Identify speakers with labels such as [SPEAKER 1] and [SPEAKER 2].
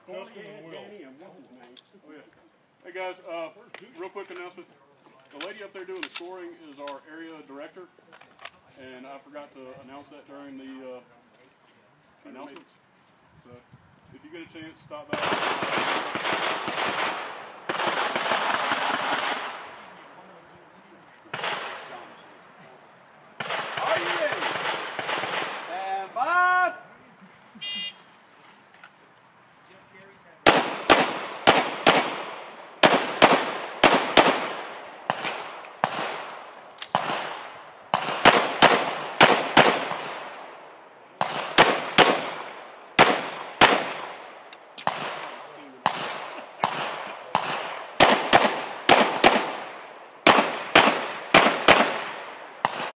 [SPEAKER 1] Justin and Will.
[SPEAKER 2] Oh, yeah. Hey guys, real quick announcement. The lady up there doing the scoring is our area director, and I forgot to announce that during the announcements. So if you get a chance, stop by.